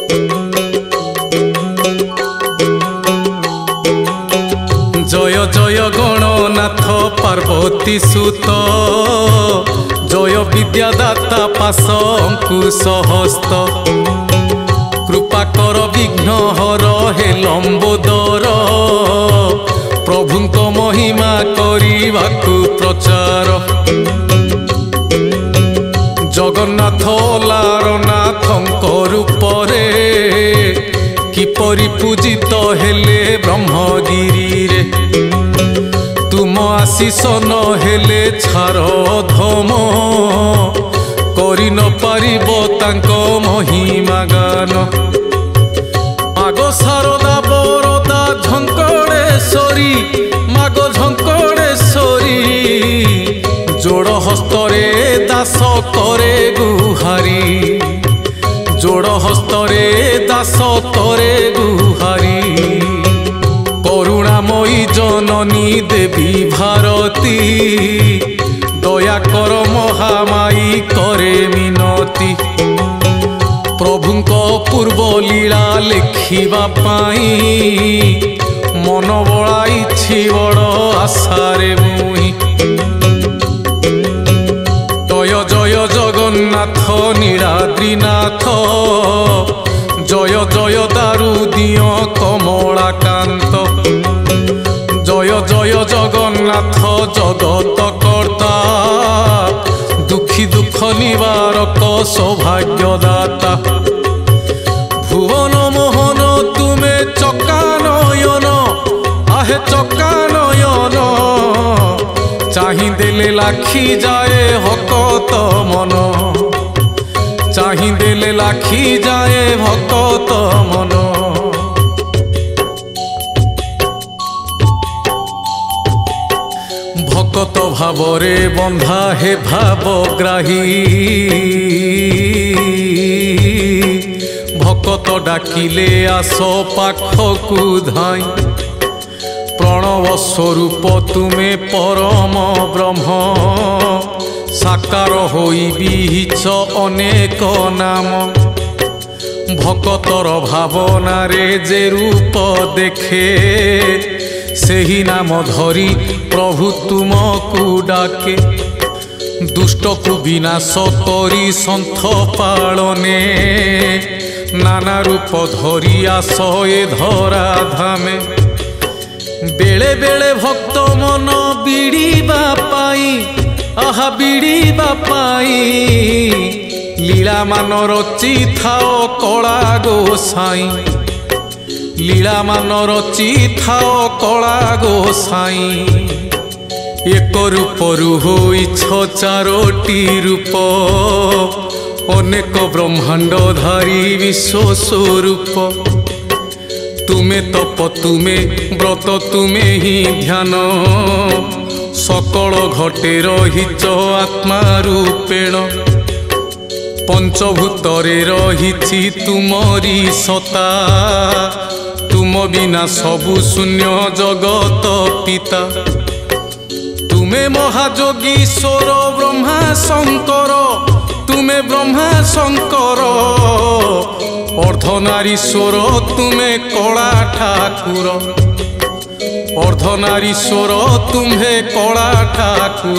जय जय गणनाथ पार्वती सुत जय विद्यादाता पाश अंकुश हस्त कृपा कर विघ्न हर हे लंबोदर प्रभुंक महिमा करिबाकु प्रचार जगन्नाथ लारनाथंक रूपरे किपरि पूजित हेले ब्रह्मगिरी रे तुम आशीष न हेले छार धम करि न पारिबो तांको महिमा गान मागो शारदा बरदा झंकड़ेश्वरी मागो झंकड़ेश्वरी जोड़ हस्तरे दास करे गुहारी जोड़ हस्तरे दास करे गुहारी करुणामयी जननी देवी भारती दया कर महामाई करे मिनती प्रभुंक पूर्व लीला लिखिबा पाई मन बड़ाइछि बड़ आशारे मुई जय जय जगन्नाथ नीलाद्रीनाथ जय जय दारुदिय कमलाकांत जय जय जगन्नाथ जगत कर्ता दुखी दुख निवारक सौभाग्यदाता भुवन मोहन तुमे चकानयन आहे चकानयन चाहि देले लाखी जाए भकत मन चाहि देले लाखी जाए भकत मन भकत भावरे बंधा हे भावग्राही भकत डाकिले आस पाखकु धाई प्रणव स्वरूप तुमे परम ब्रह्म साकार होई बिहिच अनेक नाम भकतर भावना रे जे रूप देखे सेही नाम धरी प्रभु तुमकु डाके दुष्ट को विनाश करी सन्थ पालने नाना रूप धरी आस ए धरा धामे बेले बेले भक्त मन बिड़ीबा पाई आहा बिड़ीबा पाई लीला मान रची थाओ कला गोसाई लीला मान रची थाओ कला गोसाई एक रूपरु होइछ चारोटी रूप अनेक ब्रह्मांडधारी विश्व स्वरूप तुमे तप तुमे व्रत तुमे ही ध्यान सकल घटे रहिच आत्मा रूपेण पंचभूतरे रहिछि तुमरी सता तुम बिना सबु शून्य जगत पिता तुमे महाजोगीश्वर ब्रह्मा शंकर तुमे ब्रह्मा शंकर अर्धनारीश्वर तुमे कला ठाकुर अर्धनारीश्वर तुम्हे कला ठाकुर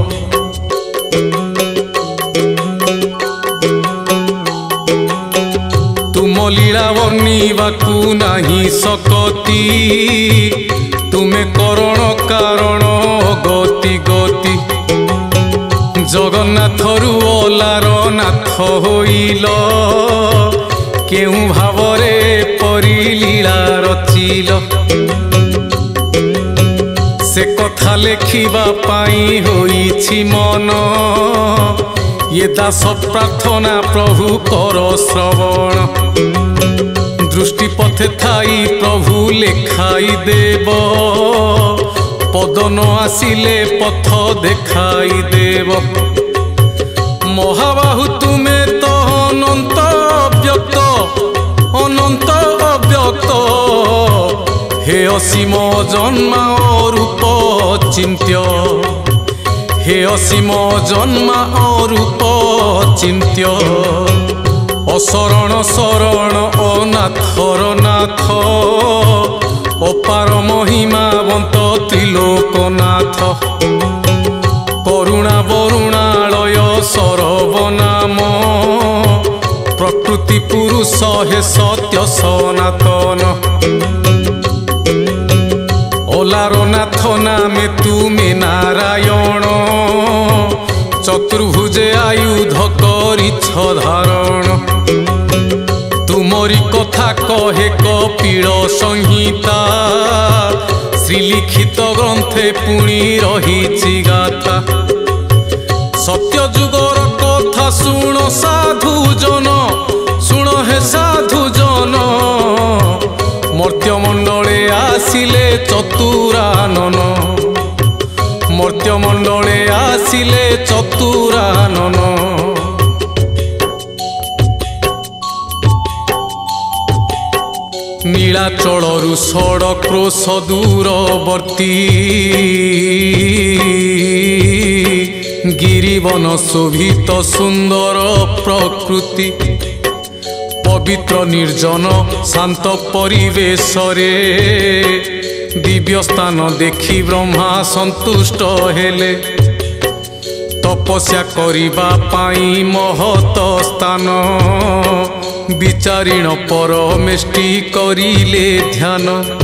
तुम लीला वर्णिबाकु नाही सकती तुमे करण कारण गति गति जगन्नाथ रु ओलार नाथ होइल केउ भावरे परी लीला रचिल से कथा लेखिबा पाई होइछि मन ये दास प्रार्थना प्रभु कर श्रवण दृष्टि पथे थाई प्रभु लेखाई देव पद न आसिले पथ देखाई देव महाबाहु तुमे तो अनंत अव्यक्त हे असीम जन्मा रूप चिन्त्य हे असीम जन्मा रूप चिन्त्य अशरण शरण ନାଥର ନାଥ ଅପାର ମହିମାବନ୍ତ ତ୍ରିଲୋକନାଥ କରୁଣା ବରୁଣାଳୟ ସରବନାମ ପ୍ରକୃତି ପୁରୁଷ ହେ ସତ୍ୟ ସନାତନ ଓଲାର ନାଥ ନାମେ ତୁମେ ନାରାୟଣ ଚତୁର୍ଭୁଜେ ଆୟୁଧ କରିଛ ଧାରଣ ତୁମରି କଥା କହେ କପିଳ ସଂହିତା ଶ୍ରୀଲିଖିତ ଗ୍ରନ୍ଥେ ପୁଣି ରହିଛି ଗାଥା ସତ୍ୟ ଯୁଗର କଥା ଶୁଣ ସାଧୁ ଜନ ଶୁଣ ହେ ସାଧୁ ଜନ ମର୍ତ୍ତ୍ୟମଣ୍ଡଳେ ଆସିଲେ ଚତୁରାନନ ମର୍ତ୍ତ୍ୟମଣ୍ଡଳେ ଆସିଲେ ଚତୁରାନନ ନୀଳାଚଳରୁ ଷଡ଼କ୍ରୋଶ ଦୂରବର୍ତ୍ତୀ ଗିରିବନ ଶୋଭିତ ସୁନ୍ଦର ପ୍ରକୃତି ପବିତ୍ର ନିର୍ଜନ ଶାନ୍ତ ପରିବେଶରେ ଦିବ୍ୟ ସ୍ଥାନ ଦେଖି ବ୍ରହ୍ମା ସନ୍ତୁଷ୍ଟ ହେଲେ ତପସ୍ୟା କରିବା ପାଇଁ ମହତ ସ୍ଥାନ ବିଚାରିଣ ପରମେଷ୍ଟି କରିଲେ ଧ୍ୟାନ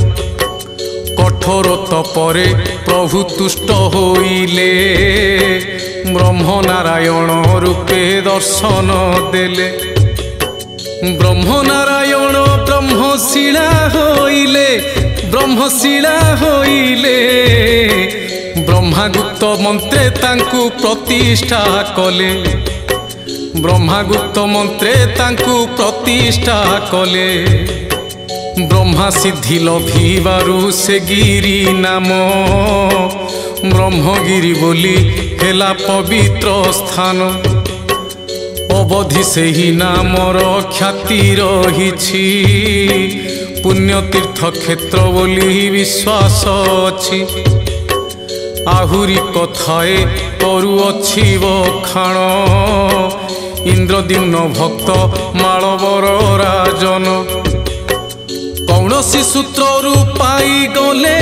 କଠୋର ତପରେ ପ୍ରଭୁ ତୁଷ୍ଟ ହୋଇଲେ ବ୍ରହ୍ମ ନାରାୟଣ ରୂପେ ଦର୍ଶନ ଦେଲେ ବ୍ରହ୍ମ ନାରାୟଣ ବ୍ରହ୍ମଶିଳା ହୋଇଲେ ବ୍ରହ୍ମଶିଳା ହୋଇଲେ ବ୍ରହ୍ମାଗୁପ୍ତ ମନ୍ତ୍ରେ ତାଙ୍କୁ ପ୍ରତିଷ୍ଠା କଲେ ବ୍ରହ୍ମାଗୁପ୍ତ ମନ୍ତ୍ରେ ତାଙ୍କୁ ପ୍ରତିଷ୍ଠା କଲେ ବ୍ରହ୍ମା ସିଦ୍ଧି ଲଭିବାରୁ ସେ ଗିରି ନାମ ବ୍ରହ୍ମଗିରି ବୋଲି ହେଲା ପବିତ୍ର ସ୍ଥାନ ଅବଧି ସେହି ନାମର ଖ୍ୟାତି ରହିଛି ପୁଣ୍ୟତୀର୍ଥ କ୍ଷେତ୍ର ବୋଲି ବିଶ୍ୱାସ ଅଛି ଆହୁରି କଥାଏ କରୁଅଛି ବଖାଣ ଇନ୍ଦ୍ରଦ୍ୟୁମ୍ନ ଭକ୍ତ ମାଳବର ରାଜନ କୌଣସି ସୂତ୍ରରୁ ପାଇଗଲେ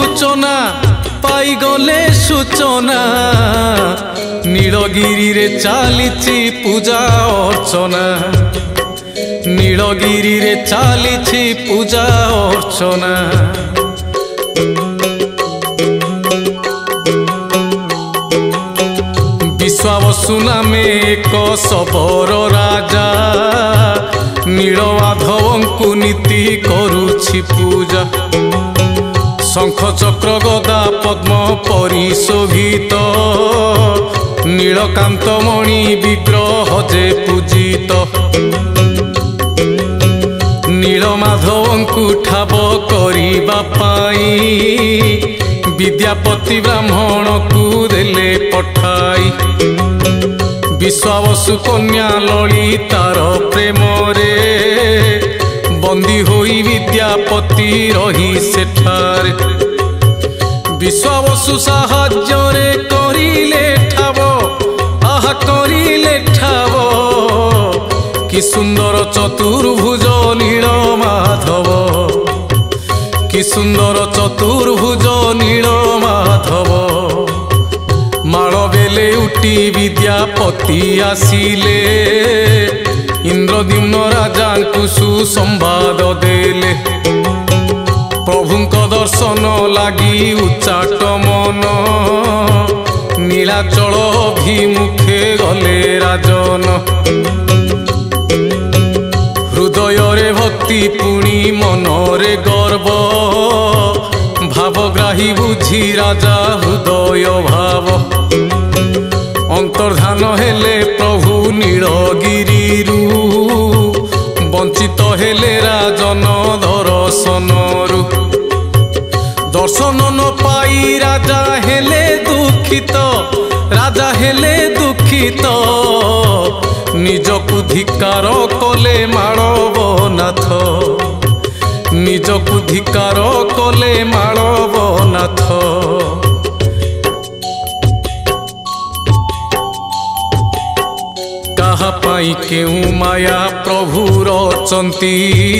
ସୂଚନା ନୀଳଗିରିରେ ଚାଲିଛି ପୂଜା ଅର୍ଚ୍ଚନା ନୀଳଗିରିରେ ଚାଲିଛି ପୂଜା ଅର୍ଚ୍ଚନା ବିଶ୍ୱାବସୁ ନାମେ ଏକ ଶବର ରାଜା ନୀଳମାଧବଙ୍କୁ ନୀତି କରୁଛି ପୂଜା ଶଙ୍ଖ ଚକ୍ର ଗଦା ପଦ୍ମ ପରିଶୋଭିତ ନୀଳକାନ୍ତମଣି ବିଗ୍ରହ ଯେ ପୂଜିତ ନୀଳମାଧବଙ୍କୁ ଠାବ କରିବା ପାଇଁ ବିଦ୍ୟାପତି ବ୍ରାହ୍ମଣକୁ ଦେଲେ ପଠାଇ ବିଶ୍ୱାବସୁ କନ୍ୟା ଲଳିତାର ପ୍ରେମରେ ବନ୍ଦୀ ହୋଇ ବିଦ୍ୟାପତି ରହି ସେଠାରେ ବିଶ୍ୱାବସୁ ସାହାଯ୍ୟରେ କରିଲେ ଠାବ ଆହା କରିଲେ ଠାବ କି ସୁନ୍ଦର ଚତୁର୍ଭୁଜ ନୀଳମାଧବ କି ସୁନ୍ଦର ଚତୁର୍ଭୁଜ ନୀଳମାଧବ ମାଳ ବେଲେ ଉଠି ବିଦ୍ୟାପତି ଆସିଲେ ଇନ୍ଦ୍ରଦ୍ୟୁମ୍ନ ରାଜାଙ୍କୁ ସୁସମ୍ବାଦ ଦେଲେ ପ୍ରଭୁଙ୍କ ଦର୍ଶନ ଲାଗି ଉଚ୍ଚାଟ ମନ ନୀଳାଚଳ ଅଭିମୁଖେ ଗଲେ ରାଜନ ହୃଦୟରେ ଭକ୍ତି ପୁଣି ମନରେ ଗର୍ବ ଭାବଗ୍ରାହୀ ବୁଝି ରାଜା ହୃଦୟ ଭାବ ଅନ୍ତର୍ଧାନ ହେଲେ ପ୍ରଭୁ ନୀଳଗିରିରୁ ବଞ୍ଚିତ ହେଲେ ରାଜନ ଦର୍ଶନରୁ ଦର୍ଶନ ନ ପାଇ ରାଜା ହେଲେ ଦୁଃଖିତ ନିଜକୁ ଧିକାର କଲେ ମାଳବନାଥ ନିଜକୁ ଧିକାର କଲେ ମାଳବନାଥ କାହା ପାଇଁ କେଉଁ ମାୟା प्रभु रचंती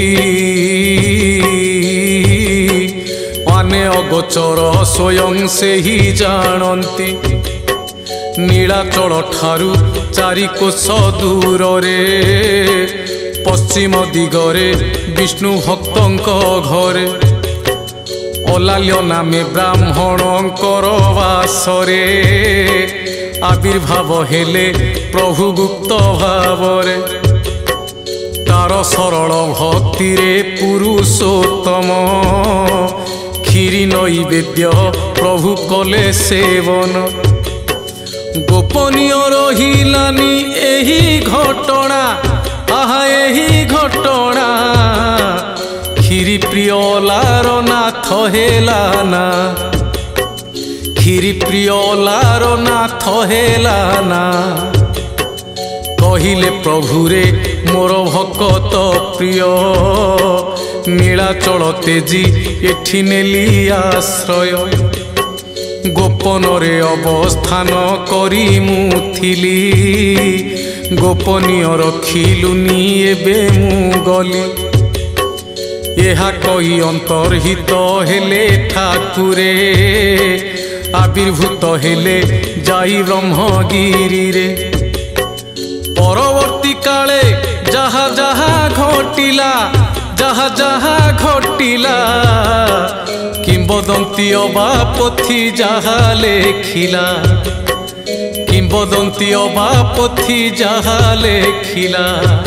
माने अगोचर स्वयं से ही जानती नीलाचल ठारू चारि कोश दूर रे पश्चिम दिगरे विष्णु भक्तंक घरे अलाल्य नामे ब्राह्मणंकर वासरे आविर्भाव हेले प्रभु गुप्त भावरे तार सरल भक्ति रे पुरुषोत्तम क्षीरी नैवेद्य प्रभु कले सेवन गोपनीय रहिलानी एही घटना आहा एही घटना क्षीरी प्रिय लार नाथ हेलाना क्षीरी प्रिय लार नाथ हेलाना कहिले प्रभुरे मोर भक्त प्रिय नीलाचल तेजी एठी नेली आश्रय गोपन रे अवस्थान करी मुथिली गोपनीय रखिलुनी एबे मु गली एहा कही अंतर्हित हेले ठाकुरे आविर्भूत हेले जाई ब्रह्मगिरी रे परवर्ती काले जहा जहा घटिला जहा जहा घटिला किंबदंती अबा पोथी जहा लेखिला किंबदंती अबा पोथी जहा लेखिला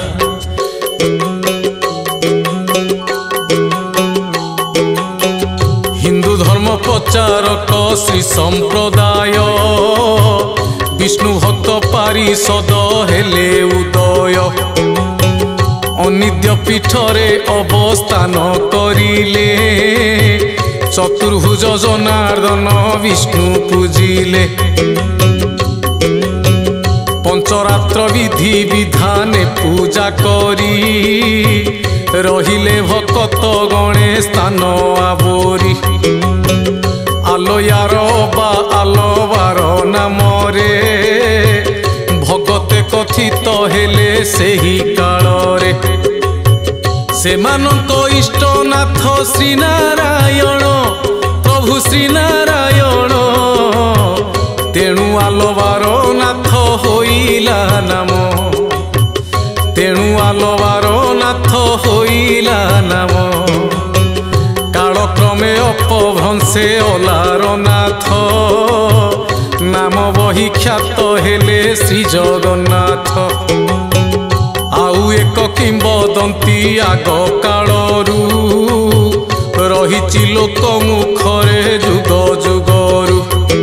हिंदू धर्म प्रचारक श्री संप्रदाय विष्णु भक्त पारिषद हेले उदय अनिद्य पीठरे अवस्थान करिले चतुर्भुज जनार्दन विष्णु पूजिले पंचरात्र विधि विधाने पूजा करी रहिले भक्त गणे स्थान आवरी आलोयार बा आलोबार नामरे भगते कथित हेले सेही कालरे सेमानंक इष्टनाथ श्रीनारायण प्रभु श्रीनारायण तेणु आलोबार नाथ होइला नाम तेणु आलोबार नाथ होइला नाम कालक्रमे अपभ्रंशे अलार नाथ नाम बही ख्यात हेले श्री जगन्नाथ आउ एक किंबदंती आग कालरू रहिछि लोक मुखरे जुग जुगरू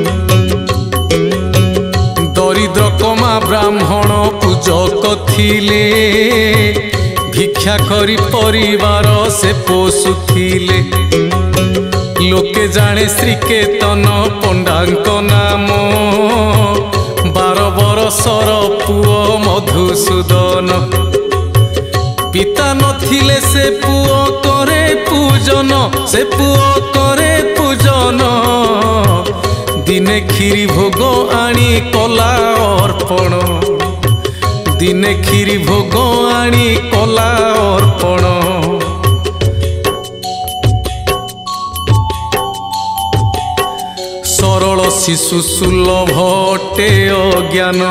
दरिद्र कमा ब्राह्मण पूजक थिले भिक्षा करी परिवार से पोषुथिले लोके जाने श्रीकेतन पंडांक नाम 12 बरसर पुओ मधुसूदन पिता नथिले से पुओ करे पूजन से पुओ करे पूजन दिने क्षीरी भोग आनी कला अर्पण दिने क्षीरी भोग आनी कला अर्पण सरल शिशु सुलभ अटे अज्ञान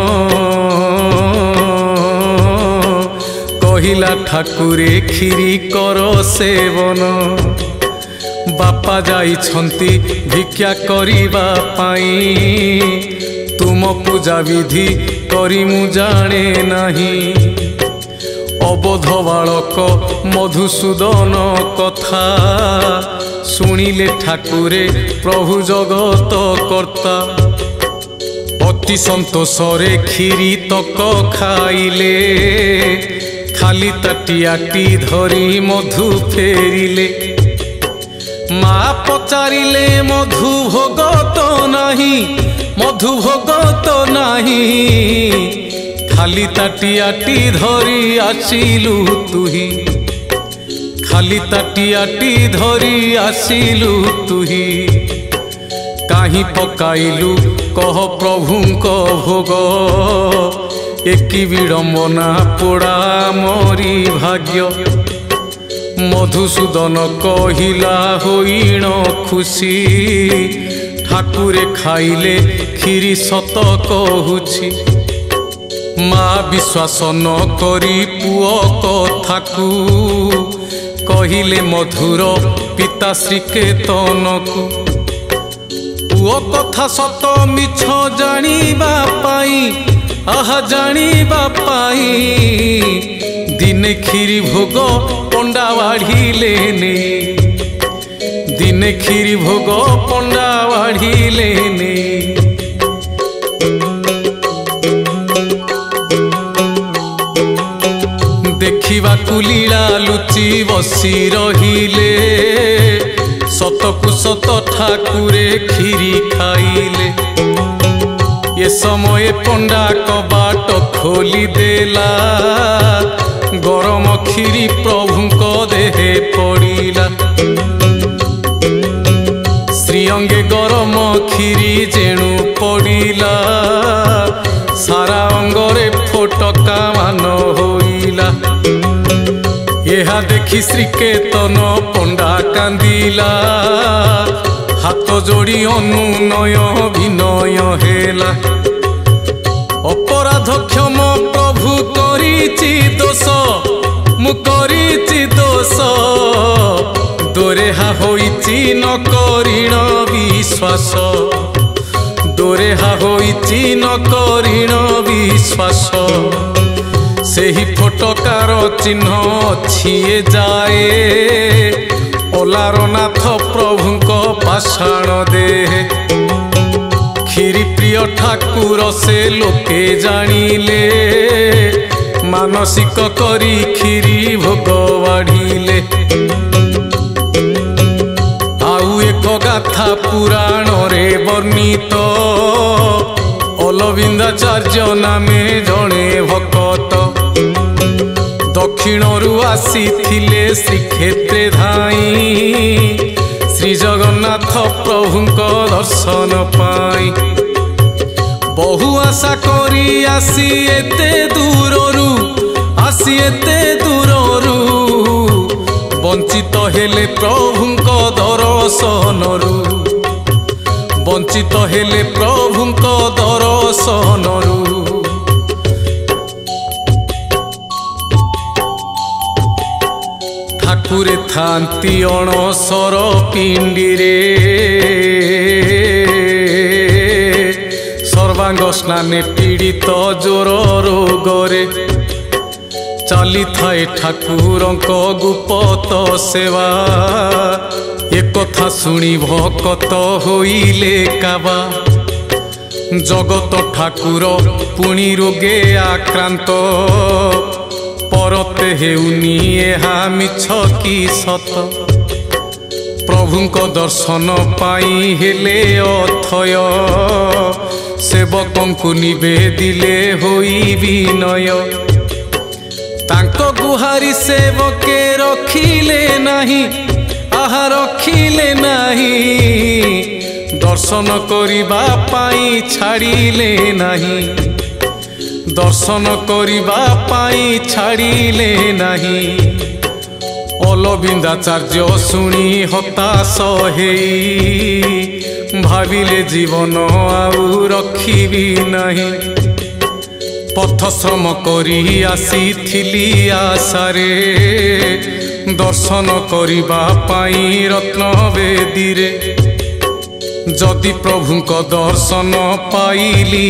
कहिला ठाकुरे क्षीरी कर सेवन बापा जाइछंती भिक्षा करिबा पाई तुम पूजा विधि करी मु जाने नहीं अबोध बालक मधुसूदन कथा शुणिले ठाकुरे प्रभु जगत कर्ता अति संतोषरे क्षीरी तक खाइले खाली ताटियाटी धरी मधु फेरिले माँ पचारिले मधु भोग तो नहीं मधु भोग तो नहीं खाली ताटियाटी धरी आसिलु तुही खाली ताटियाटी धरी आसिलु तुही काहीं पकाइलु कह प्रभुंक भोग एकी विडम्बना पोड़ा मोरी भाग्य। मधुसूदन कहिला होइण खुशी ठाकुरे खाइले खीरी सत कहूछि। माँ विश्वास न करी पुओ कथाकू कहिले मधुर पिता श्रीकेतनकू। पुओ कथा सत मिछ जानिबा पाई आहा जानिबा पाई दिने खीरी भोग पंडा बाढ़िले ने। दिने खीरी भोग पंडा बाढ़िले ने। देखिबा कुलीला लुचि बसी रहिले सतकु सत ठाकुरे खीरी खाइले। ये समय पंडा कबाट खोली देला गरम खीरी प्रभुंको देहे पड़िला। श्रीअंगे गरम खीरी जेणु पड़िला सारा अंगरे फोटका मान होइला। यहा देखि श्रीकेतन पंडा कांदिला हाथ जोड़ी अनुनय विनय हेला। अपराध क्षम प्रभु करिछि दोष मु करिछि दोष दोरेहा होइछि न करिण विश्वास। दोरेहा होइछि न करिण विश्वास। सेही फोटकार चिन्ह अछि जाए ओलारनाथ प्रभुंको पाषाण देहे। खीरी प्रिय ठाकुर से लोके जानिले मानसिक करी खीरी भोग बाढ़िले। आउ एक गाथा पुराण रे वर्णित अलविंदाचार्य नामे जणे भक्त। दक्षिणरू आसीथिले श्रीक्षेत्रे धाई श्री जगन्नाथ प्रभुंको दर्शन पाई। बहु आशा करी आसी एते दूररू आसी एते दूररू वंचित हेले प्रभुंको दर्शनरू। वंचित हेले प्रभुंको दर्शनरू। ठाकुरे थांती अणसर पिंडीरे सर्वांग स्नाने पीड़ित जोर रोगरे चली थाए ठाकुरंको गुप्त सेवा। एक कथा सुनी भक्त होइले काबा। जगत ठाकुर पुणी रोगे आक्रांत परते हेउनी एहा मिछ की सत। प्रभुंको दर्शन पाई हेले अथय सेवकंकु निवेदिले होई विनय। तांको गुहारी सेवके रखिले नाही आहा रखिले नाही। दर्शन करिबा पाई छाड़िले नाही। दर्शन करिबा पाई छाड़िले नाही। अलविंदाचार्य शुणी हताश हेई भाविले जीवन आउ रखिबी नाही। पथश्रम करी आसीथिली आशारे दर्शन करिबा पाई रत्न बेदीरे। जदि प्रभुंको दर्शन पाइली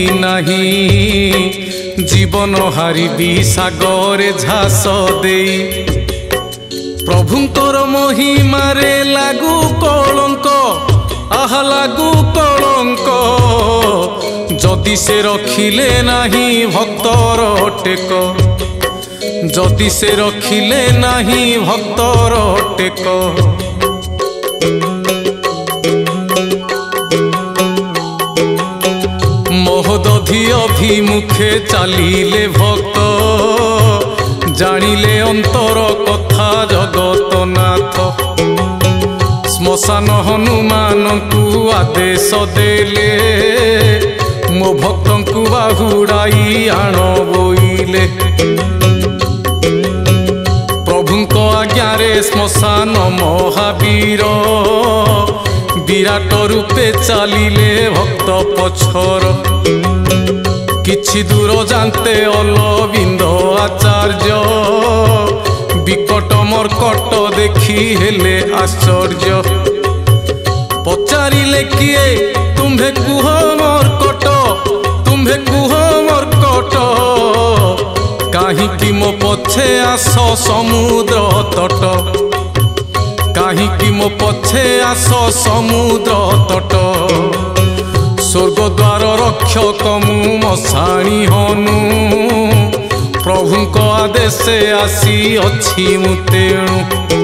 नाही जीवन हारिबी सागरे झास देई। प्रभुंकर महिमारे लागू कलंक आहा लागू कलंक। जदि से रखिले नाही भक्तर टेक। जदि से रखिले नाही भक्तर टेक। महोदधि अभिमुखे चलिले भक्त जानिले अंतर कथा जगतनाथ। श्मशान हनुमान को आदेश देले मो भक्तंकु बाहुड़ाई आण बोइले प्रभुंक आज्ञारे श्मशान महावीर विराट रूपे चलिले भक्त पछर किछि दूर जानते अरविंद आचार्य विकट मर्कट देखी हेले आश्चर्य पचारिले किए तुम्हे कुह मर्कट तुम्हे कुह मर्कट काहीकि मो पछे आस समुद्र तट काहीकि मो पछे आस समुद्र तट स्वर्गद्वार रक्षक मु मशाणी हनु प्रभुंक आदेशे आसी अछि मु तेणु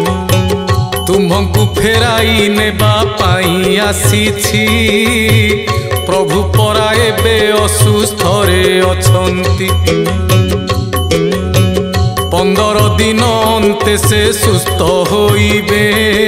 तुमको फेराई नेबा पाई आसीछि प्रभु परा एबे असुस्थ रे अछंती 15 दिन अंते से सुस्थ होइबे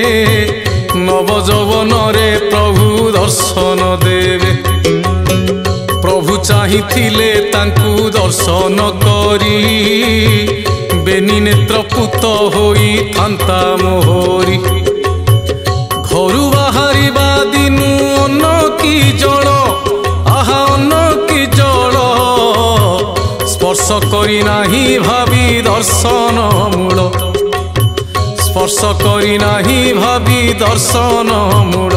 नवजौवन रे प्रभु दर्शन देवे प्रभु चाहिथिले तांकु दर्शन करी बेनी नेत्रपुत होई थांता मोहरी घरु बाहरिबा दिनु अन्न की जल आहा अन्न की जल स्पर्श करी नाही भावी दर्शन मूल स्पर्श करी नाही भावी दर्शन मूल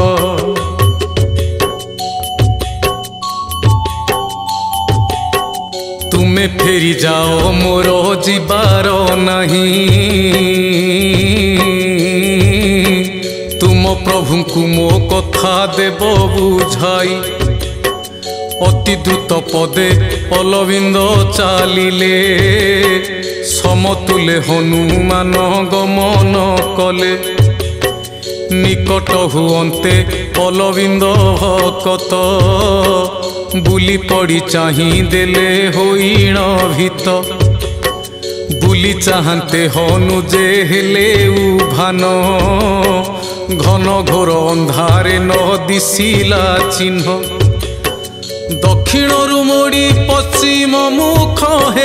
तुमे फेरी जाओ मोर जीवार नहीं तुम प्रभु को मो कथा देव बुझाई अति द्रुत पदे अरविंद चलिले समतुले हनुमान गमन कले निकट हुअन्ते अरविंद भकत बुली पड़ी चाही देले होइण भीत बुली चाहते हनु जे हेले उभान घन घोर अंधारे न दिशिला चिन्ह दक्षिणरु मोड़ी पश्चिम मुख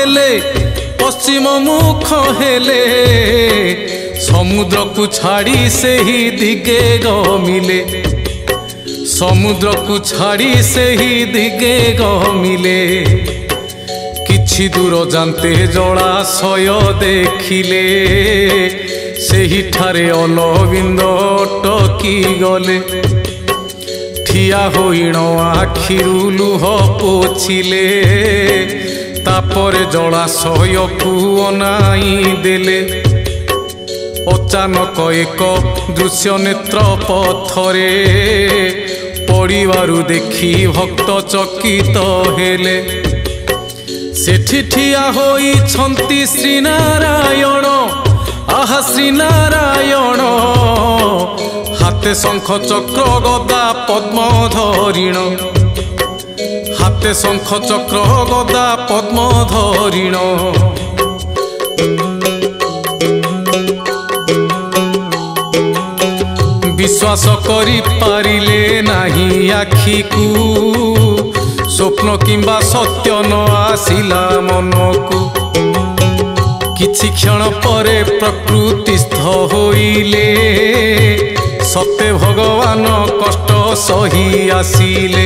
हेले समुद्र को छाड़ी से ही दिगे गमिले समुद्र को छाड़ी से ही दिगे गमिले किछि दूर जानते जलाशय देखिले सेही ठारे अरविंद अटकी गले ठिया होइण आखिरु लुह पोछिले तापर जलाशय को अनाई देले अचानक एक दृश्य नेत्र पथरे पड़िबारु देखी भक्त चकित हेले सेठी ठिया होई छंती श्रीनारायण आहा श्रीनारायण हाथे शंख चक्र गदा पद्म धरिण हाथे शंख चक्र गदा पद्म धरिण विश्वास करी पारिले नाही आखि को स्वप्न किंबा सत्य न आसिला मन को किछि क्षण परे प्रकृतिस्थ होइले सत्य भगवान कष्ट सही आसिले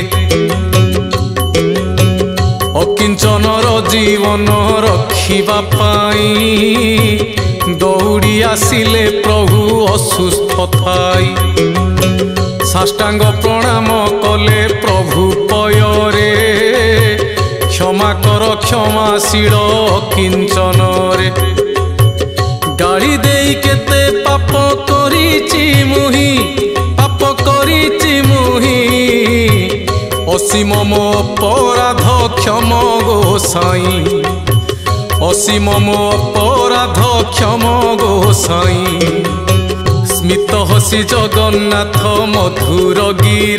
अकिंचनर जीवन रखिबा पाई दौड़ी आसिले प्रभु असुस्थ थाई साष्टांग प्रणाम कले प्रभु पयरे क्षमा कर क्षमाशील किंचन रे गाड़ी देई केते पाप करिछि मुहि पाप करिछि मुहि असीम मो अपराध क्षम गोसाई असीम मो अपराध क्षम गोसाई स्मित हसी जगन्नाथ मधुर गिर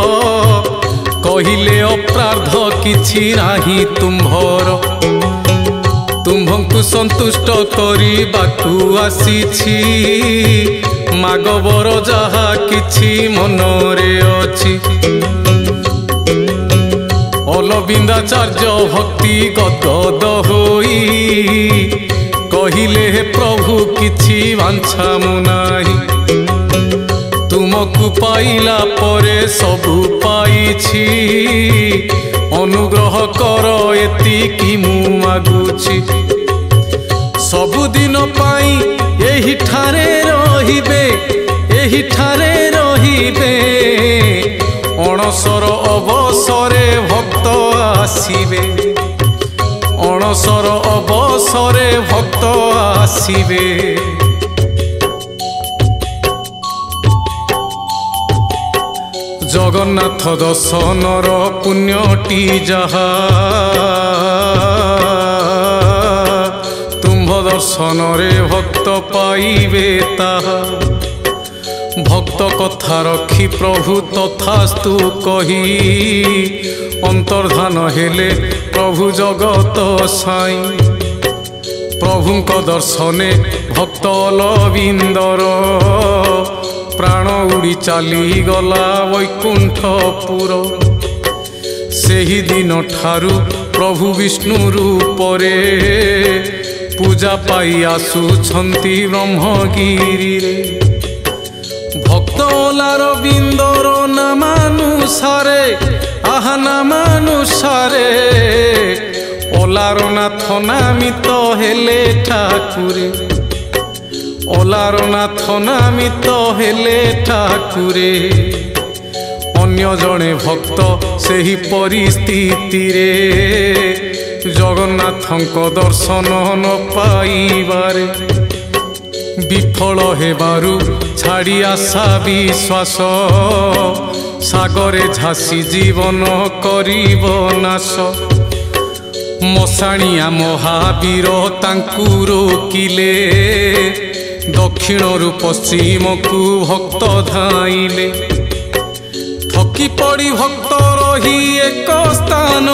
कहिले अपराध किछि नाही तुम्भर तुम्भंकु संतुष्ट करिबाकु आसीछि मागबर जहा किछि मनरे अछि अलबिंदाचार्य भक्ति गदगद होई कहिले हे प्रभु किछि वांछा मुनाही तुमको पाइला परे सबु पाइछि अनुग्रह कर एतिकी मु मागुछि सबुदिन पाई एही ठारे रहिबे अणसर अवसरे भक्त आसिबे अणसर अवसरे भक्त आसिबे जगन्नाथ दर्शनर पुण्यटी जहा तुम्भ दर्शन रे भक्त पाइबे ताहा भक्त कथा रखी प्रभु तथास्तु कही अंतर्धान हेले प्रभु जगत साई प्रभुंक दर्शने भक्त अलबिंदर प्राण उड़ी चली गला वैकुंठपुर सेही दिन ठारू प्रभु विष्णु रूपरे पूजा पाई आसुछंती ब्रह्मगिरी रे भक्त ओलार बिंदर नामानुसारे आहा नामानुसारे ओलार नाथ नामित हेले ठाकुरे ओलार नाथ नामित हेले ठाकुरे अन्य जने भक्त सेही परिस्थिति रे जगन्नाथंक दर्शन न पाइबारे विफल हेबारु छाड़ी आशा विश्वास सागरे झासी जीवन करिब नाश मशाणिया महावीर तांकु रोकिले दक्षिणरु पश्चिम को भक्त धाइले थकी पड़ी भक्त रही एक स्थान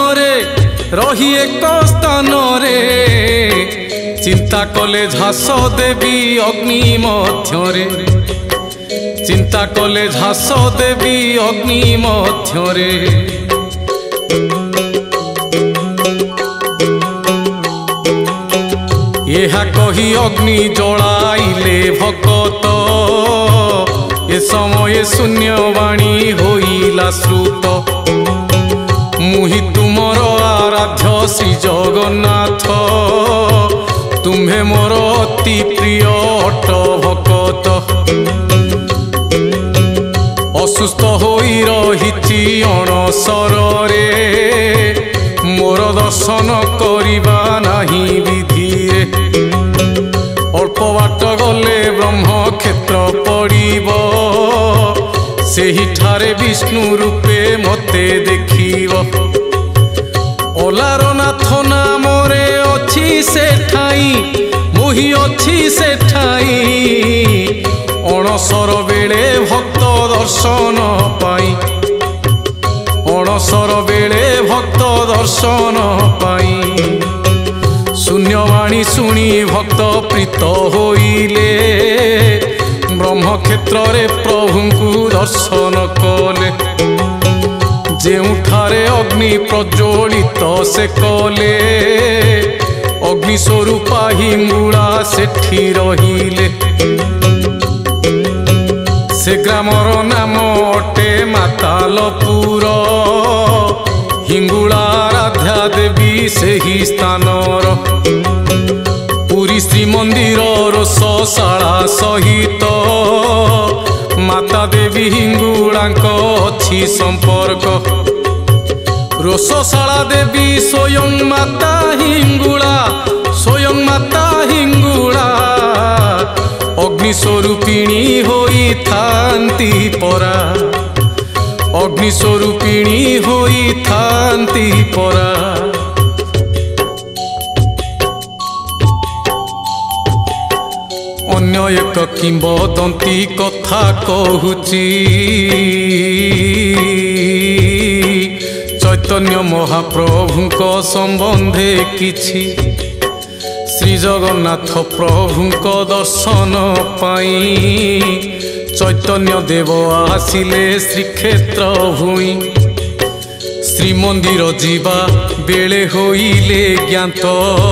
रे चिंता कले झास देवी अग्नि मध्यरे चिंता कले झास देवी अग्नि मध्यरे यहा कही अग्नि जलाइले भक्त ए समय शून्यवाणी होइला श्रुत मुहि तुमर आराध्य श्री जगन्नाथ तुम्हे मोर अति प्रिय अट भक्त असुस्थ होई रहिछि अणसर रे मोर दर्शन करिबा नाही विधि रे अल्प बाट गले ब्रह्म क्षेत्र पड़िब सेही ठारे विष्णु रूपे मते देखिब ओलार नाथ नाम रे अछि से ठाई मुहि अछि से ठाई अणसर बेले भक्त दर्शन पाई अणसर बेले भक्त दर्शन पाई शून्यवाणी शुणी भक्त प्रीत होइले ब्रह्मक्षेत्र रे प्रभुंकु दर्शन कले जेउठारे अग्नि प्रज्वलित से कले अग्नि स्वरूपा हिंगुला सेठी रहिले से ग्रामर नाम अटे मातालपुर हिंगुला राधा देवी सेही स्थानर पुरी श्रीमंदिर रोषशाला सहित माता देवी हिंगुलांक अछि संपर्क रोषशाला देवी स्वयं माता हिंगुला अग्नि स्वरूपिणी होई थांती परा अग्नि स्वरूपिणी होई थांती परा अन्य एक किंबदंती कथा कहूची चैतन्य महाप्रभुंक संबंधे किछि श्री जगन्नाथ प्रभुंक दर्शन पाई चैतन्य देव आसिले श्रीक्षेत्र भूई ଶ୍ରୀମନ୍ଦିର ଯିବା ବେଳେ ହୋଇଲେ ଜ୍ଞାତ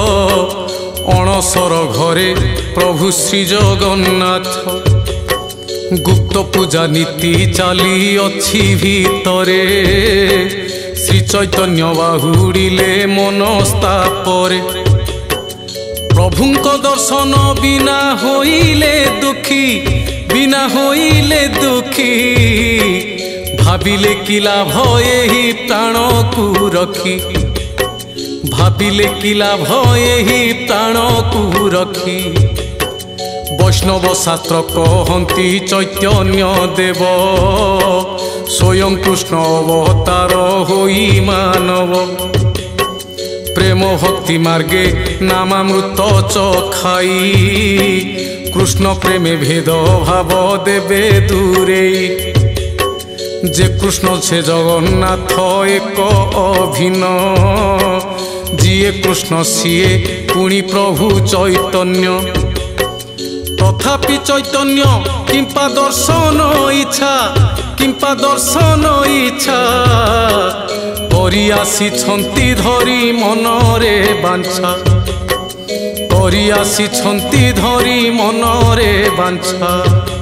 ଅଣସର ଘରେ ପ୍ରଭୁ ଶ୍ରୀ ଜଗନ୍ନାଥ। ଗୁପ୍ତ ପୂଜା ନୀତି ଚାଲିଅଛି ଭିତରେ ଶ୍ରୀ ଚୈତନ୍ୟ ବାହୁଡ଼ିଲେ ମନସ୍ତାପରେ। ପ୍ରଭୁଙ୍କ ଦର୍ଶନ ବିନା ହୋଇଲେ ଦୁଃଖୀ, ବିନା ହୋଇଲେ ଦୁଃଖୀ। ଭାବିଲେ କି ଲାଭ ଏହି ପ୍ରାଣକୁ ରଖି, ଭାବିଲେ କି ଲାଭ ଏହି ପ୍ରାଣକୁ ରଖି। ବୈଷ୍ଣବ ଶାସ୍ତ୍ର କହନ୍ତି ଚୈତନ୍ୟ ଦେବ ସ୍ୱୟଂ କୃଷ୍ଣ ଅବତାର ହୋଇ ମାନବ। ପ୍ରେମ ଭକ୍ତି ମାର୍ଗେ ନାମାମୃତ ଚଖାଇ କୃଷ୍ଣ ପ୍ରେମେ ଭେଦ ଭାବ ଦେବେ ଦୂରେଇ। ଯେ କୃଷ୍ଣ ସେ ଜଗନ୍ନାଥ ଏକ ଅଭିନ୍ନ, ଯିଏ କୃଷ୍ଣ ସିଏ ପୁଣି ପ୍ରଭୁ ଚୈତନ୍ୟ। ତଥାପି ଚୈତନ୍ୟ କିମ୍ପା ଦର୍ଶନ ଇଚ୍ଛା, କିମ୍ପା ଦର୍ଶନ ଇଚ୍ଛା କରି ଆସିଛନ୍ତି ଧରି ମନରେ ବାଞ୍ଛା, କରି ଆସିଛନ୍ତି ଧରି ମନରେ ବାଞ୍ଛା।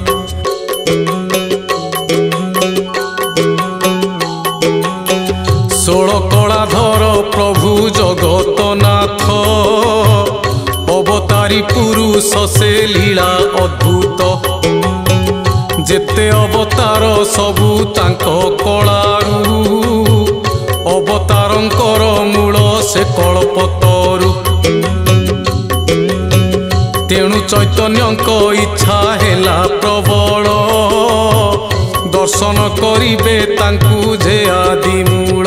ଷୋଳ କଳାଧର ପ୍ରଭୁ ଜଗତନାଥ ଅବତାରୀ ପୁରୁଷ ସେ ଲୀଳା ଅଦ୍ଭୁତ। ଯେତେ ଅବତାର ସବୁ ତାଙ୍କ କଳାରୁ, ଅବତାରଙ୍କର ମୂଳ ସେ କଳ୍ପତରୁ। ତେଣୁ ଚୈତନ୍ୟଙ୍କ ଇଚ୍ଛା ହେଲା ପ୍ରବଳ, ଦର୍ଶନ କରିବେ ତାଙ୍କୁ ଯେ ଆଦି ମୂଳ।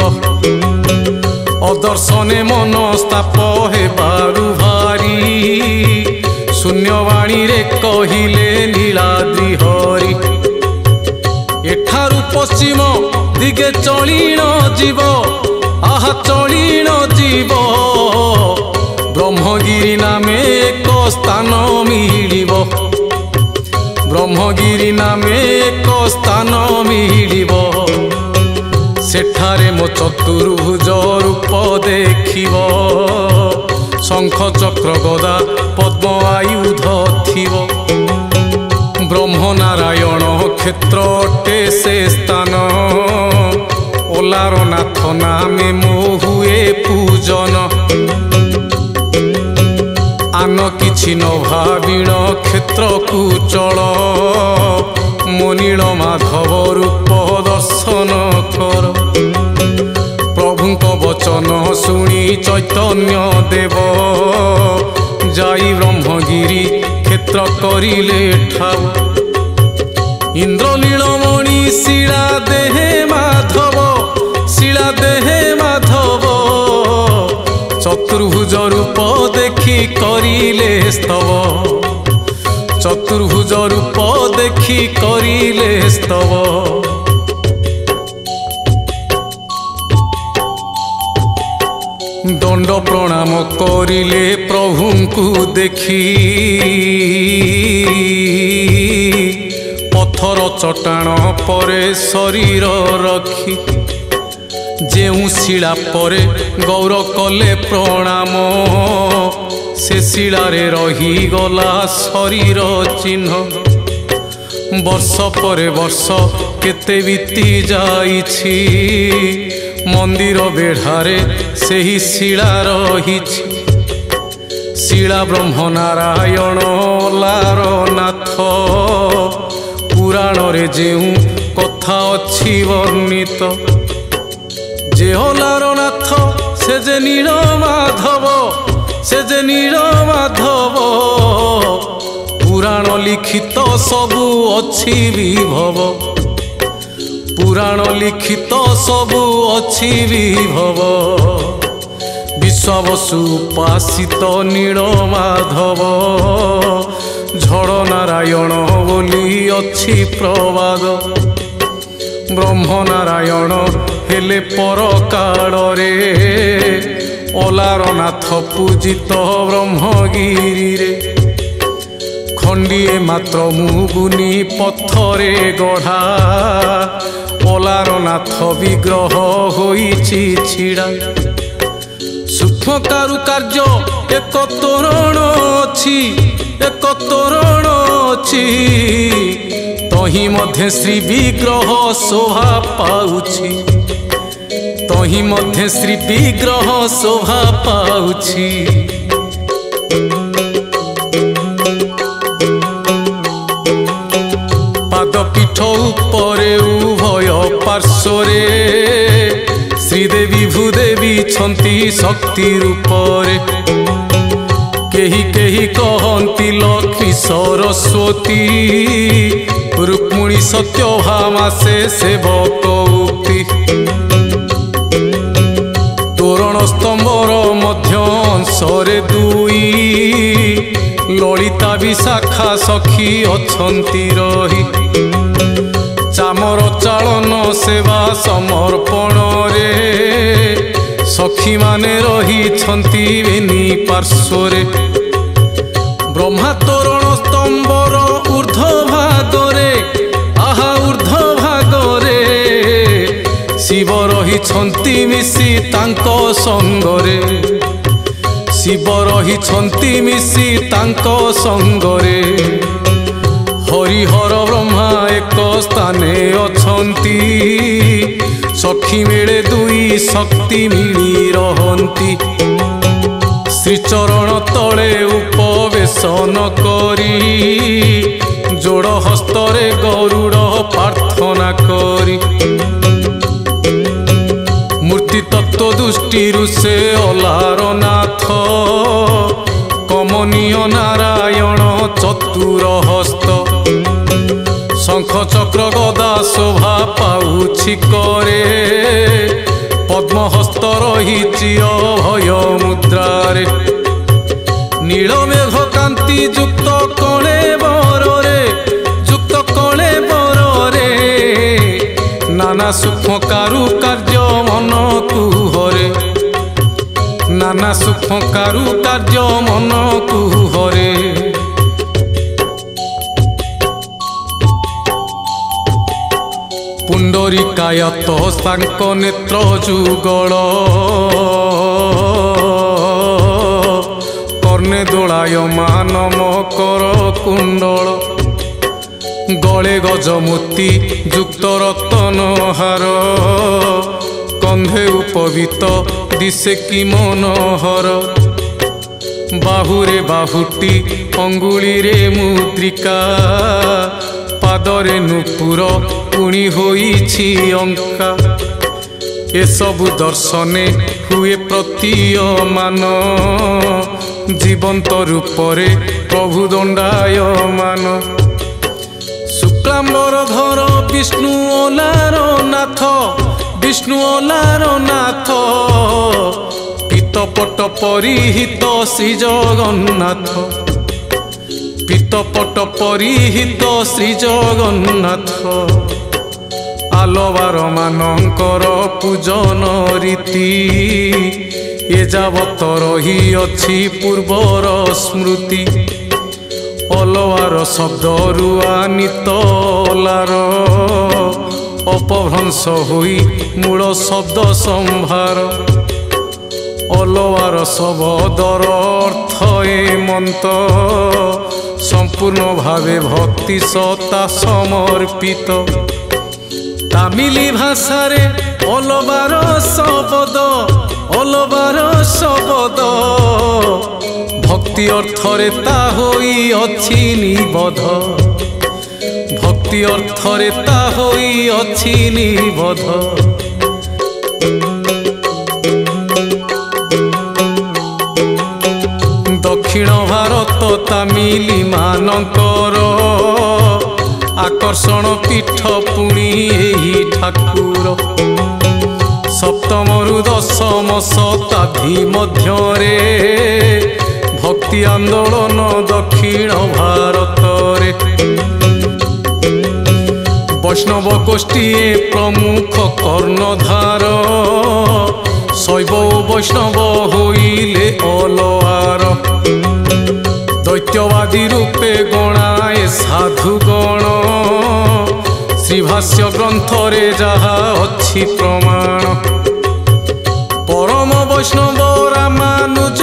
ଅଦର୍ଶନେ ମନସ୍ତାପ ହେବାରୁ ଭାରି, ଶୂନ୍ୟବାଣୀରେ କହିଲେ ନୀଳାଦ୍ରି ହରି। ଏଠାରୁ ପଶ୍ଚିମ ଦିଗେ ଚଳିଣ ଯିବ, ଆହା ଚଳିଣ ଯିବ। ବ୍ରହ୍ମଗିରି ନାମେ ଏକ ସ୍ଥାନ ମିଳିବ, ବ୍ରହ୍ମଗିରି ନାମେ ଏକ ସ୍ଥାନ ମିଳିବ। ସେଠାରେ ମୋ ଚତୁର୍ଭୁଜ ରୂପ ଦେଖିବ, ଶଙ୍ଖ ଚକ୍ର ଗଦା ପଦ୍ମ ଆୟୁଧ ଥିବ। ବ୍ରହ୍ମ ନାରାୟଣ କ୍ଷେତ୍ର ଅଟେ ସେ ସ୍ଥାନ, ଓଲାର ନାଥ ନାମେ ମୋ ହୁଏ ପୂଜନ। ଆନ କିଛି ନ ଭାବିଣ କ୍ଷେତ୍ରକୁ ଚଳ, ମୋ ନୀଳ ମାଧବ ରୂପ ଦର୍ଶନ କର। ପ୍ରଭୁଙ୍କ ବଚନ ଶୁଣି ଚୈତନ୍ୟ ଦେବ ଯାଇ ବ୍ରହ୍ମଗିରି କ୍ଷେତ୍ର କରିଲେ ଠାବ। ଇନ୍ଦ୍ର ନୀଳମଣି ଶିଳା ଦେହେ ମାଧବ, ଶିଳା ଦେହେ ମାଧବ। ଚତୁର୍ଭୁଜ ରୂପ ଦେଖି କରିଲେ ସ୍ତବ, ଚତୁର୍ଭୁଜ ରୂପ ଦେଖି କରିଲେ ସ୍ତବ। ଦଣ୍ଡ ପ୍ରଣାମ କରିଲେ ପ୍ରଭୁଙ୍କୁ ଦେଖି, ପଥର ଚଟାଣ ପରେ ଶରୀର ରଖି। ଯେଉଁ ଶିଳା ପରେ ଗୌର କଲେ ପ୍ରଣାମ, ସେ ଶିଳାରେ ରହିଗଲା ଶରୀର ଚିହ୍ନ। ବର୍ଷ ପରେ ବର୍ଷ କେତେ ବିତି ଯାଇଛି, ମନ୍ଦିର ବେଢ଼ାରେ ସେହି ଶିଳା ରହିଛି। ଶିଳା ବ୍ରହ୍ମ ନାରାୟଣ ଲାର ନାଥ, ପୁରାଣରେ ଯେଉଁ କଥା ଅଛି ବର୍ଣ୍ଣିତ। ଯେ ଲାର ନାଥ ସେ ଯେ ନୀଳ ମାଧବ, ସେ ଯେ ନୀଳ ମାଧବ। ପୁରାଣ ଲିଖିତ ସବୁ ଅଛି ବିଭବ, ପୁରାଣ ଲିଖିତ ସବୁ ଅଛି ବିଭବ। ବିଶ୍ୱାବସୁ ଉପାସିତ ନୀଳ ମାଧବ, ଝଡ଼ ନାରାୟଣ ବୋଲି ଅଛି ପ୍ରବାଦ। ବ୍ରହ୍ମ ନାରାୟଣ ହେଲେ ପର କାଳରେ, ଅଲାର ନାଥ ପୂଜିତ ବ୍ରହ୍ମଗିରିରେ। खंडिए मात्र मुगुनी पत्थरे गढ़ा ओलार नाथ विग्रह होइछि छिड़ा सूक्ष्म कारुकार्य एक तोरण अछि एक तोरण अछि तही मध्य श्री विग्रह शोभा पाउछि तही मध्य श्री विग्रह शोभा पाउछि पादपीठ उपरे उभय पार्श्वरे श्रीदेवी भूदेवी छंती शक्ति रूपरे केही केही कहंती लक्ष्मी सरस्वती रुक्मिणी सत्यभामा से सेवक उक्ति तोरण स्तंभर मध्य अंशरे दुई ललिता विशाखा सखी अछंती रही चामर चालन सेवा समर्पण रे सखी माने रही छंती बेनी पार्श्वरे ब्रह्मा तोरण स्तंभर ऊर्ध्व भागरे आहा ऊर्ध्व भागरे शिव रही छंती मिसी तांको संगरे शिव रही छंती मिसी तांको संगरे हरिहर ब्रह्मा एक स्थाने अछंती सखी मेले दुई शक्ति मिली रहंती श्रीचरण तले उपवेशन करी जोड़ हस्तरे गरुड़ प्रार्थना करी मूर्ति तत्व दृष्टि से अलार नाथ कमनीय नारायण चतुर हस्त शंख चक्र गदा शोभा पाउछि करे पद्महस्त रहिछि अभय मुद्रारे नीलमेघ कांति युक्त कणे बरे नाना सूक्ष्म कारुकार्य मन कुहरे नाना सूक्ष्म कारुकार्य मन कुहरे पुंडरीकायत सांक नेत्र जुगल कर्णे दोलायमान मकर कुंडल गले गजमोती युक्त रतन हार कंधे उपवित दिशे कि मनोहर बाहुरे बाहुटी अंगुली रे मुद्रिका पादरे नुपुर पुणी होइछि अंका ए सबु दर्शने हुए प्रतीयमान जीवंत रूपरे प्रभु दंडायमान शुक्लांबर धर विष्णु ओलार नाथ पीतपट परिहित श्री जगन्नाथ पीतपट परिहित श्री जगन्नाथ आलवार मानकर पूजन रीति ए जावत रही अछि पूर्वर स्मृति अलवार शब्दरु आनित ओलार अपभ्रंश होई मूल शब्द संभार अलवार शब्दर अर्थ ए मंत्र संपूर्ण भावे भक्ति सत्ता समर्पित तामिली भाषा रे अलवार शब्द भक्ति अर्थरे ता होई अछि निबध भक्ति अर्थरे ता होई अछि निबध दक्षिण भारत तामिली मानकर आकर्षण पीठ पुणी एही ठाकुर सप्तमरु दशम शताब्दी मध्यरे भक्ति आंदोलन दक्षिण भारत रे वैष्णव गोष्ठी प्रमुख कर्णधार शैव वैष्णव होइले अलवार दैत्य सत्यवादी रूपे गणाए साधुगण श्रीभाष्य ग्रंथ रे जहा अच्छी प्रमाण परम वैष्णव रामानुज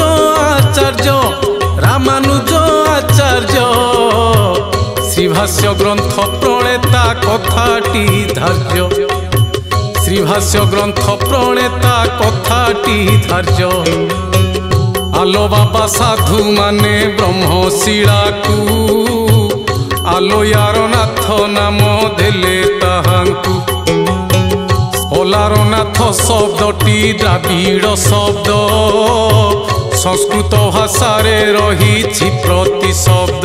आचार्य श्रीभाष्य ग्रंथ प्रणेता कथाटी धार्य श्रीभाष्य ग्रंथ प्रणेता कथाटी धार्य आलो बाबा साधु माने ब्रह्मशिला को आलो यार नाथ नाम देले ताहांकु ओलार नाथ शब्दटी द्राविड़ शब्द संस्कृत भाषा रे रही प्रति शब्द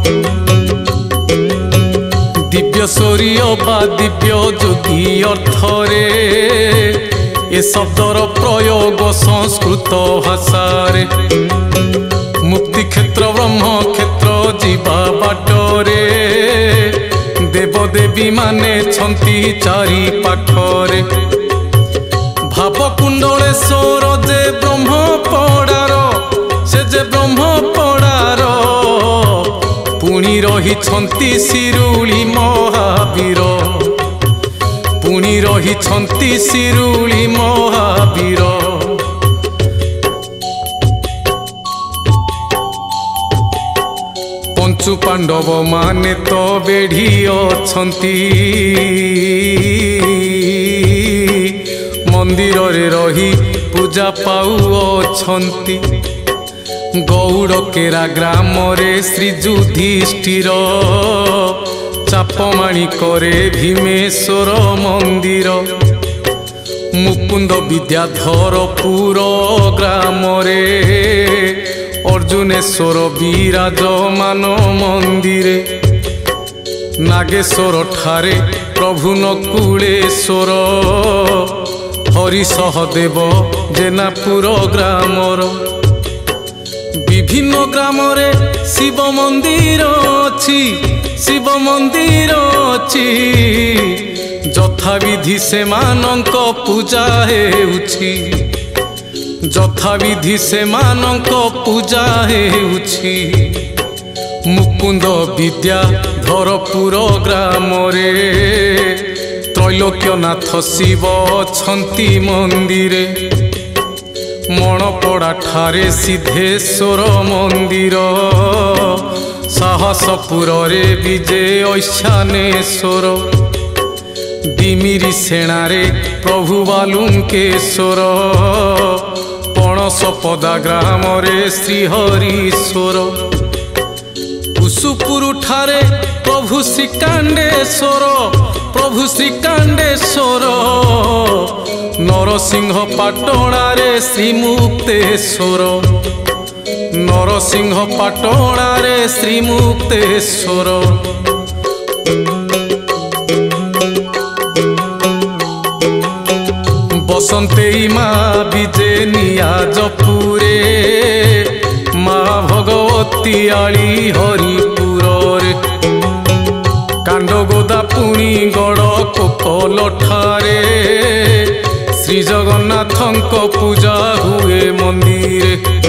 दिव्य शौर्य बा दिव्य जोगी अर्थ रे ए शब्दर प्रयोग संस्कृत भाषा रे मुक्ति क्षेत्र ब्रह्म क्षेत्र जीवा बाटरे देवदेवी माने छंती चारि पाखरे भावकुंडलेश्वर जे ब्रह्म पड़ार से जे ब्रह्म पड़ार पुणी रही छंती शिरुली महावीर पुणी रही छंती शिरुली महावीर पंचु पांडव माने तो बेढ़ी अछंती मंदिर रे रही पूजा पाउछंती गौड़केरा ग्राम रे श्री युधिष्ठिर चापमाणी करे भीमेश्वर मंदिर मुकुंद विद्याधरपुर ग्राम रे अर्जुनेश्वर विराजमान मंदिरे नागेश्वर ठारे प्रभु नकुलेश्वर हरिसहदेव जेनापुर ग्रामर विभिन्न ग्राम रे शिव मंदिर अछि यथाविधि से मानक पूजा हेउछि यथाविधि से मानक पूजा हेउछि मुकुंद विद्याधरपुर ग्राम रे त्रैलोक्यनाथ शिव छंती मंदिरे मणपड़ा ठारे सिद्धेश्वर मंदिर साहसपुर रे विजय ऐशानेश्वर डिमिरी सेणारे प्रभु बालुंकेश्वर पणसपदा ग्राम रे श्रीहरीश्वर कुसुपुर ठारे प्रभु श्रीकांडेश्वर नरसिंह पाटणा रे श्रीमुक्तेश्वर नरसिंह पाटणा रे श्रीमुक्तेश्वर बसंते माँ विजे नियाजपुरे माँ भगवती आली हरिपुर रे कांडगोदा पुणी गड़ कोकल ठारे श्री जगन्नाथंक पूजा हुए मंदिर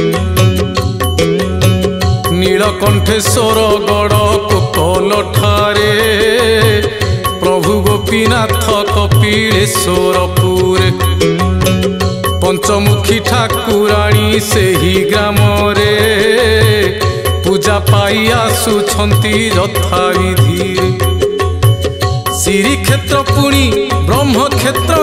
नीलकंठेश्वर गड़ कोकल ठारे प्रभु गोपीनाथ कपिलेश्वरपुर पंचमुखी ठाकुराणी से ही ग्राम रे पूजा पाई आसुछंती यथाविधि श्रीक्षेत्र पुणी ब्रह्मक्षेत्र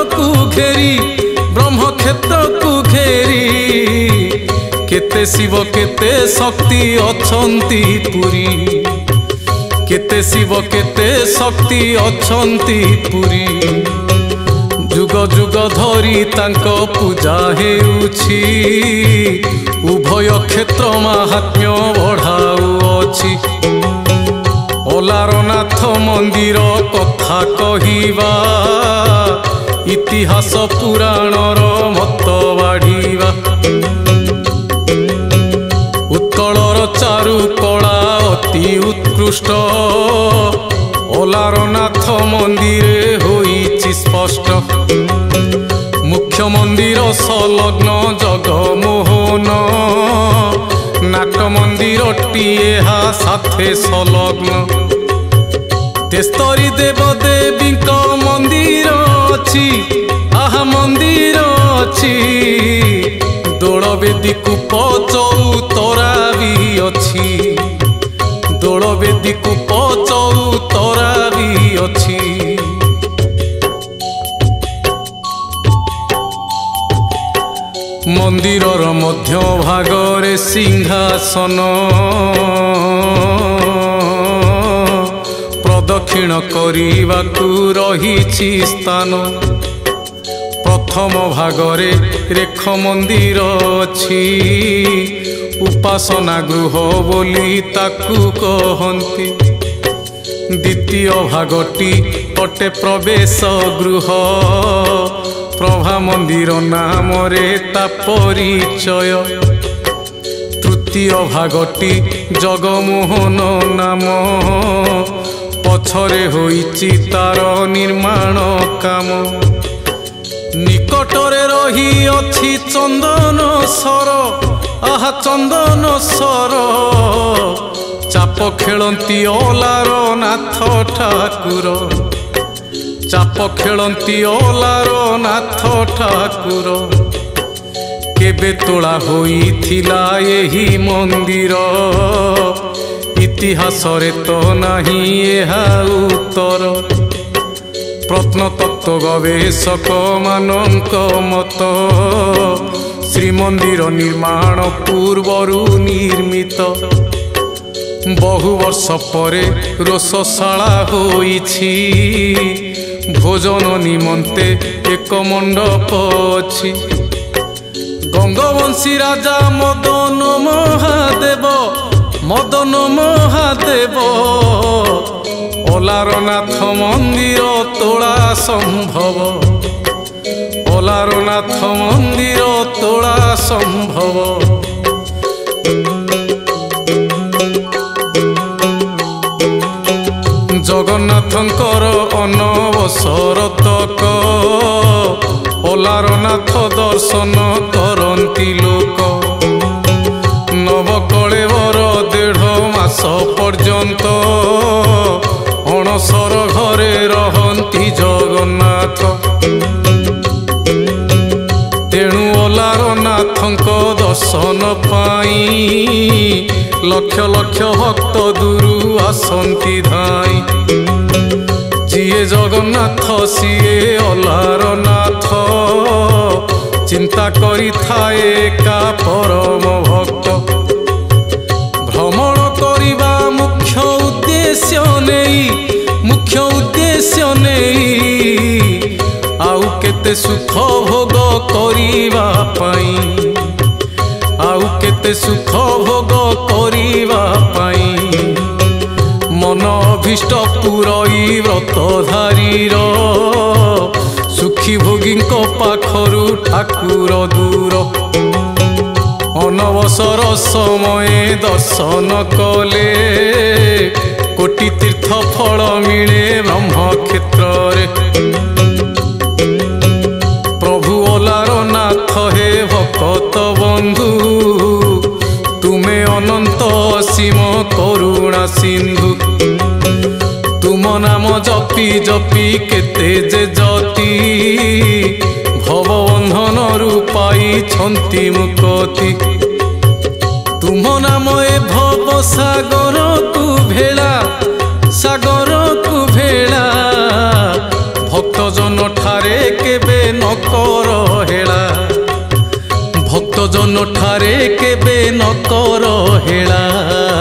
को घेरी केते शिव केते शक्ति अछंती पुरी केते शिव केते शक्ति अछंती पुरी जुग जुग धरी तांक पूजा हेउछि उभय क्षेत्र महात्म्य बढ़ाउछि ओलारनाथ मंदिर कथा कहिबा इतिहास पुराणर मत बाढ़िबा उत्कलर चारु कला अति उत्कृष्ट ओलारनाथ मंदिर होइछि स्पष्ट मुख्य मंदिर संलग्न जगमोहन नाट मंदिर ମନ୍ଦିରଟିଏ ଏହା ସାଥେ ସଂଲଗ୍ନ। ତେସ୍ତରୀ ଦେବ ଦେବୀଙ୍କ ମନ୍ଦିର ଅଛି, ଆହା ମନ୍ଦିର ଅଛି। ଦୋଳବେଦୀ କୂପ ଚଉତରା ବି ଅଛି, ଦୋଳବେଦୀ କୂପ ଚଉତରା ବି ଅଛି। ମନ୍ଦିରର ମଧ୍ୟ ଭାଗରେ ସିଂହାସନ, ପ୍ରଦକ୍ଷିଣ କରିବାକୁ ରହିଛି ସ୍ଥାନ। ପ୍ରଥମ ଭାଗରେ ରେଖ ମନ୍ଦିର ଅଛି, ଉପାସନା ଗୃହ ବୋଲି ତାକୁ କହନ୍ତି। ଦ୍ୱିତୀୟ ଭାଗଟି ଅଟେ ପ୍ରବେଶ ଗୃହ, ପ୍ରଭା ମନ୍ଦିର ନାମରେ ତା ପରିଚୟ। ତୃତୀୟ ଭାଗଟି ଜଗମୋହନ ନାମ, ପଛରେ ହୋଇଛି ତାର ନିର୍ମାଣ କାମ। ନିକଟରେ ରହିଅଛି ଚନ୍ଦନସର, ଆହା ଚନ୍ଦନସର। ଚାପ ଖେଳନ୍ତି ଅଲାର ନାଥ ଠାକୁର, ଚାପ ଖେଳନ୍ତି ଅଲାର ନାଥ ଠାକୁର। କେବେ ତୋଳା ହୋଇଥିଲା ଏହି ମନ୍ଦିର, ଇତିହାସରେ ତ ନାହିଁ ଏହା ଉତ୍ତର। ପ୍ରତ୍ନତତ୍ତ୍ୱ ଗବେଷକ ମାନଙ୍କ ମତ, ଶ୍ରୀମନ୍ଦିର ନିର୍ମାଣ ପୂର୍ବରୁ ନିର୍ମିତ। ବହୁ ବର୍ଷ ପରେ ରୋଷଶାଳା ହୋଇଛି, ଭୋଜନ ନିମନ୍ତେ ଏକ ମଣ୍ଡପ ଅଛି। ଗଙ୍ଗବଂଶୀ ରାଜା ମଦନ ମହାଦେବ, ମଦନ ମହାଦେବ ଅଲାରନାଥ ମନ୍ଦିର ତୋଳା ସମ୍ଭବ, ଅଲାରନାଥ ମନ୍ଦିର ତୋଳା ସମ୍ଭବ। ଜଗନ୍ନାଥଙ୍କର ଅନବସର ତକ, ଅଲାରନାଥ ଦର୍ଶନ କରନ୍ତି ଲୋକ। ନବକଳେବର 1.5 ମାସ ପର୍ଯ୍ୟନ୍ତ ଅଣସର ଘରେ ରହନ୍ତି ଜଗନ୍ନାଥ। ତେଣୁ ଅଲାରନାଥଙ୍କ ଦର୍ଶନ ପାଇଁ ଲକ୍ଷ ଲକ୍ଷ ଭକ୍ତ ଦୂରୁ ଆସନ୍ତି ଧାଇଁ। ଯିଏ ଜଗନ୍ନାଥ ସିଏ ଅଲାରନାଥ, ଚିନ୍ତା କରିଥାଏ ଏକା ପରମ ଭକ୍ତ। ଭ୍ରମଣ କରିବା ମୁଖ୍ୟ ଉଦ୍ଦେଶ୍ୟ ନେଇ, ମୁଖ୍ୟ ଉଦ୍ଦେଶ୍ୟ ନେଇ। ଆଉ କେତେ ସୁଖ ଭୋଗ କରିବା ପାଇଁ, ଆଉ କେତେ ସୁଖ ଭୋଗ କରିବା ପାଇଁ। ମନ ଅଭୀଷ୍ଟ ପୁରଇ ବ୍ରତଧାରୀର, ସୁଖୀ ଭୋଗୀଙ୍କ ପାଖରୁ ଠାକୁର ଦୂର। ଅନବସର ସମୟେ ଦର୍ଶନ କଲେ, କୋଟି ତୀର୍ଥ ଫଳ ମିଳେ ବ୍ରହ୍ମକ୍ଷେତ୍ରରେ। ପ୍ରଭୁ ଅଲାରନାଥ ହେ ଭକତ ବନ୍ଧୁ, ତୁମେ ଅନନ୍ତ ଅସୀମ କରୁଣା ସିନ୍ଧୁ। ତୁମ ନାମ ଜପି ଜପି କେତେ ଯେ ଯତି, ଭବବନ୍ଧନରୁ ପାଇଛନ୍ତି ମୁକ୍ତି। ତୁମ ନାମ ଏ ଭବ ସାଗରକୁ ଭେଳା, ସାଗରକୁ ଭେଳା। ଭକ୍ତଜନ ଠାରେ କେବେ ନ କର ହେଳା, ଭକ୍ତଜନ ଠାରେ କେବେ ନ କର ହେଳା।